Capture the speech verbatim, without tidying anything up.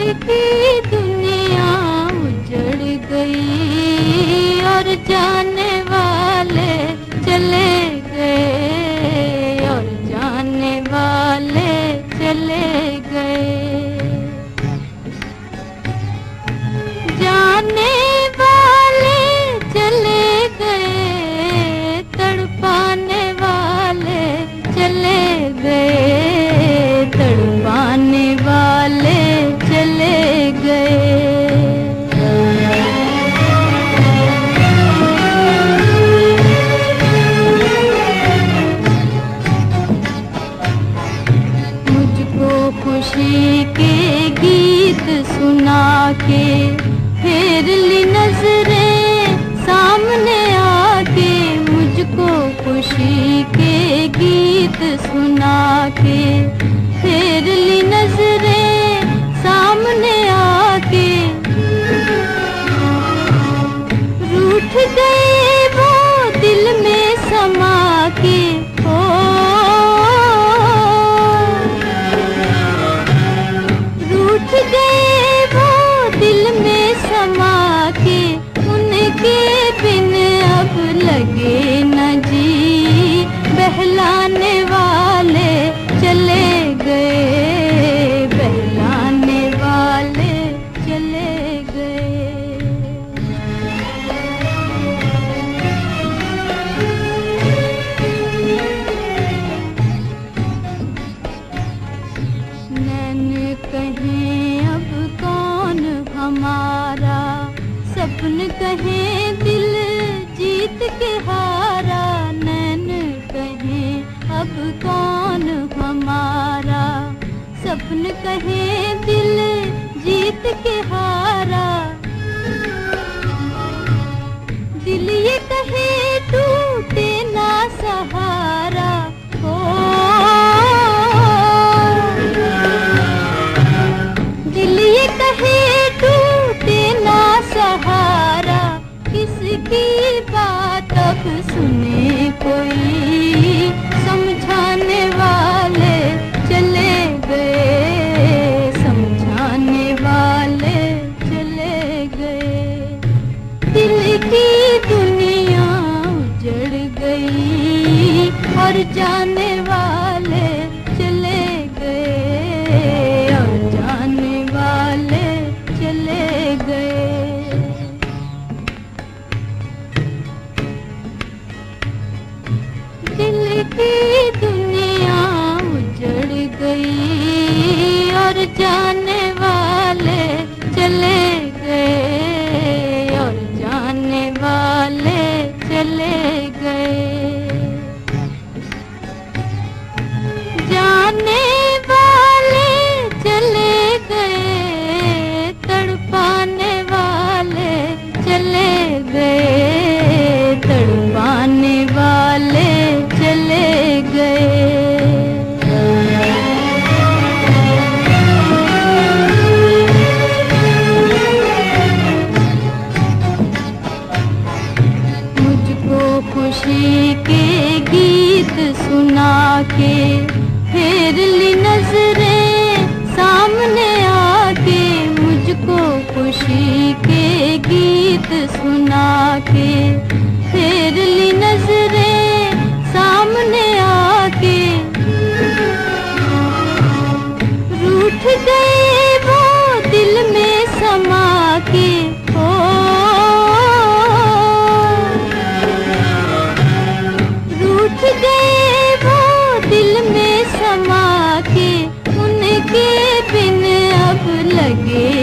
की दुनिया उजड़ गई और जाने वाले चले गए और जाने वाले चले गए। जाने वाले चले गए, तड़पाने वाले चले गए, तड़पाने वाले चले गए। मुझको खुशी के गीत सुना के फेर ली नजरें सामने आके, मुझको खुशी के गीत सुना के फेर ली नजरें सामने आके। रूठ गए वो दिल में समा के, ओ रूठ गए वो दिल में समा के। उनके बिन अब लगे न जी, बहलाने वाले चले गए, बहलाने वाले चले गए। नैन कहें अब कौन हमारा, सपन कहें दिल जीत के हारा। नैन कहें अब कौन हमारा, सपन कहें दिल जीत के हारा। दिल ये कहे टूटे ना सहारा, ओ दिल ये कहे टूटे ना सहारा। किसकी बात अब सुने कोई, समझाने वाले चले गए, समझाने वाले चले गए। दिल की दुनिया उजड़ गई और जाने वाले चले गए और जाने वाले चले गए। दिल की दुनिया उजड़ गई और जाने वाले चले गए और जाने वाले चले गए। जाने वाले चले गए, तड़पाने वाले चले गए, तड़पाने वाले चले गए। मुझको खुशी के गीत सुना के फेर ली नजरें सामने आके, मुझको खुशी के गीत सुना के फेर ली नजरें सामने आके। रूठ गए वो दिल में समा के, ओ रूठ गए वो दिल में समा के। उनके बिन अब लगे